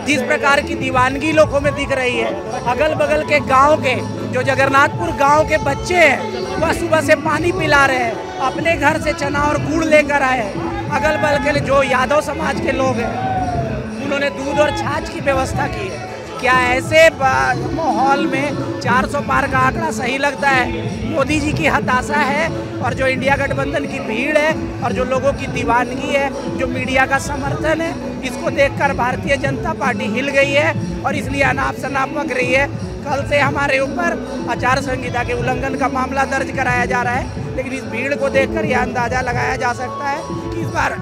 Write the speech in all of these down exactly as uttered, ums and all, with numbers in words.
जिस प्रकार की दीवानगी लोगों में दिख रही है, अगल बगल के गांव के जो जगन्नाथपुर गांव के बच्चे हैं वह सुबह से पानी पिला रहे हैं, अपने घर से चना और गुड़ लेकर आए हैं। अगल बगल के जो यादव समाज के लोग हैं उन्होंने दूध और छाछ की व्यवस्था की है। क्या ऐसे माहौल में चार सौ पार का आंकड़ा सही लगता है? मोदी जी की हताशा है और जो इंडिया गठबंधन की भीड़ है और जो लोगों की दीवानगी है, जो मीडिया का समर्थन है, इसको देखकर भारतीय जनता पार्टी हिल गई है और इसलिए अनाप शनाप पक रही है। कल से हमारे ऊपर आचार संहिता के उल्लंघन का मामला दर्ज कराया जा रहा है, लेकिन इस भीड़ को देखकर यह अंदाजा लगाया जा सकता है कि इस बार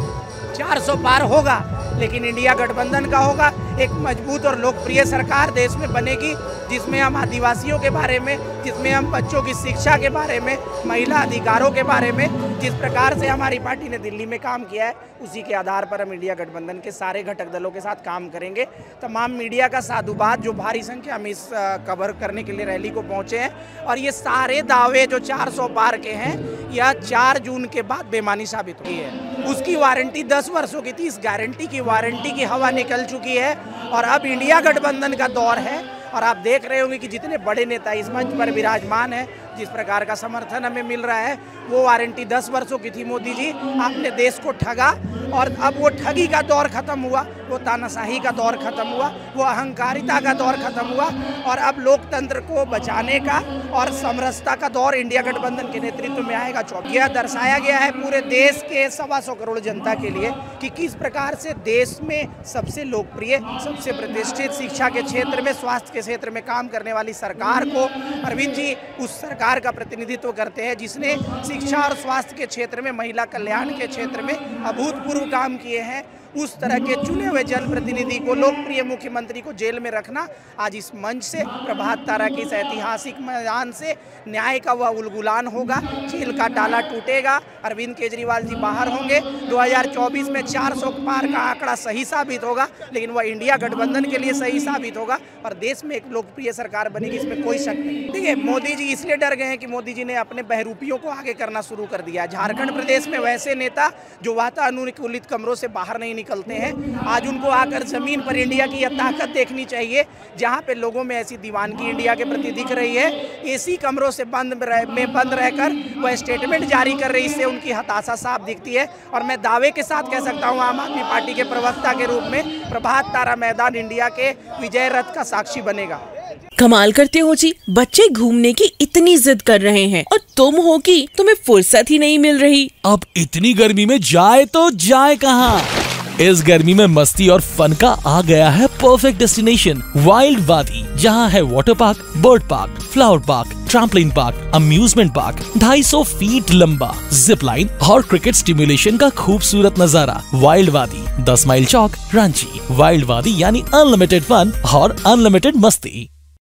चार सौ पार होगा, लेकिन इंडिया गठबंधन का होगा। एक मजबूत और लोकप्रिय सरकार देश में बनेगी, जिसमें हम आदिवासियों के बारे में, जिसमें हम बच्चों की शिक्षा के बारे में, महिला अधिकारों के बारे में, जिस प्रकार से हमारी पार्टी ने दिल्ली में काम किया है, उसी के आधार पर हम इंडिया गठबंधन के सारे घटक दलों के साथ काम करेंगे। तमाम मीडिया का साधुवाद जो भारी संख्या में इस कवर करने के लिए रैली को पहुँचे हैं, और ये सारे दावे जो चार सौ पार के हैं यह चार जून के बाद बेमानी साबित हुई है। उसकी वारंटी दस वर्षों की थी, इस गारंटी की वारंटी की हवा निकल चुकी है और अब इंडिया गठबंधन का दौर है। और आप देख रहे होंगे कि जितने बड़े नेता इस मंच पर विराजमान हैं, जिस प्रकार का समर्थन हमें मिल रहा है, वो वारंटी दस वर्षों की थी। मोदी जी, आपने देश को ठगा और अब वो ठगी का दौर खत्म हुआ, वो तानाशाही का दौर खत्म हुआ, वो अहंकारिता का दौर खत्म हुआ और अब लोकतंत्र को बचाने का और समरसता का दौर इंडिया गठबंधन के नेतृत्व में आएगा। यह दर्शाया गया है पूरे देश के सवा सौ करोड़ जनता के लिए कि किस प्रकार से देश में सबसे लोकप्रिय, सबसे प्रतिष्ठित शिक्षा के क्षेत्र में, स्वास्थ्य के क्षेत्र में काम करने वाली सरकार को अरविंद जी उस सरकार का प्रतिनिधित्व करते हैं जिसने शिक्षा और स्वास्थ्य के क्षेत्र में, महिला कल्याण के क्षेत्र में अभूतपूर्व काम किए हैं। उस तरह के चुने हुए जनप्रतिनिधि को, लोकप्रिय मुख्यमंत्री को जेल में रखना, आज इस मंच से, प्रभात तारा की इस ऐतिहासिक मैदान से न्याय का वह उलगुलान होगा, जेल का ताला टूटेगा, अरविंद केजरीवाल जी बाहर होंगे। दो हज़ार चौबीस में चार सौ पार का आंकड़ा सही साबित होगा, लेकिन वह इंडिया गठबंधन के लिए सही साबित होगा और देश में एक लोकप्रिय सरकार बनेगी, इसमें कोई शक नहीं। देखिए, मोदी जी इसलिए डर गए हैं कि मोदी जी ने अपने बहरूपियों को आगे करना शुरू कर दिया। झारखंड प्रदेश में वैसे नेता जो वातानुकूलित कमरों से बाहर नहीं निकलते हैं, आज उनको आकर जमीन पर इंडिया की यह ताकत देखनी चाहिए, जहां पे लोगों में ऐसी दीवानगी इंडिया के प्रति दिख रही है। एसी कमरों से बंद रह, में बंद रहकर वह स्टेटमेंट जारी कर रही, इससे उनकी हताशा साफ दिखती है। और मैं दावे के साथ कह सकता हूं, आम आदमी पार्टी के प्रवक्ता के रूप में, प्रभात तारा मैदान इंडिया के विजय रथ का साक्षी बनेगा। कमाल करते हो जी, बच्चे घूमने की इतनी जिद कर रहे हैं और तुम हो कि तुम्हें फुर्सत ही नहीं मिल रही। अब इतनी गर्मी में जाए तो जाए कहाँ? इस गर्मी में मस्ती और फन का आ गया है परफेक्ट डेस्टिनेशन, वाइल्ड वादी, जहाँ है water park, bird park, flower park, trampoline park, amusement park, ढाई सौ फीट लंबा, जिप लाइन और क्रिकेट स्टिमुलेशन का खूबसूरत नजारा। वाइल्ड वादी, दस माइल चौक, रांची। वाइल्ड वादी यानी अनलिमिटेड फन और अनलिमिटेड मस्ती।